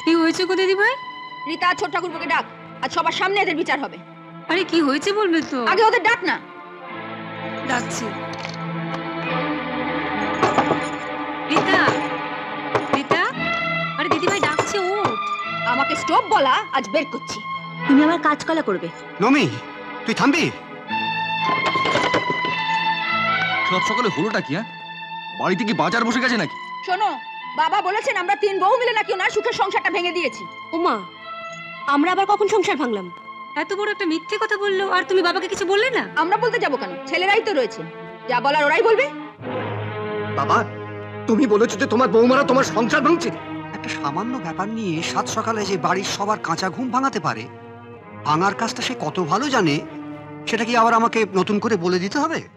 কি হয়েছে গো দিদি ভাই? রীতা ছোট ঠাকুরকে ডাক, আজ সবার সামনে এদের বিচার হবে। আরে কি হয়েছে বলবে তো? আগে ওদের ডাক না। ডাকছি। রীতা, রীতা, আরে দিদি ভাই ডাকছে ও। আমাকে স্টপ বলা আজ বের করছি। তুমি আমার কাজ কলা করবে। নমি, তুই থামবি? সব সকালে হলোটা কি? বাড়িতে কি বাজার বসে গেছে নাকি? শোনো, বাবা বলেছেন আমরা 3 বউ মিলে নাকি ওনার সুখের সংসারটা ভেঙে দিয়েছি। ওমা, আমরা আবার কখন সংসার ভাঙলাম? এত বড় একটা মিথ্যে কথা বললো আর তুমি বাবাকে কিছু বললে না? আমরা বলতে যাবো কেন? ছেলেরাই তো রয়েছে, যা বলার ওরাই বলবে। বাবা, তুমি বলেছো যে তোমার বৌমারা তোমার সংসার ভাঙছে। একটা সামান্য ব্যাপার নিয়ে সাত সকালে যে বাড়ির সবার কাঁচা ঘুম ভাঙাতে পারে, ভাঙার কাজটা সে কত ভালো জানে, সেটা কি আবার আমাকে নতুন করে বলে দিতে হবে?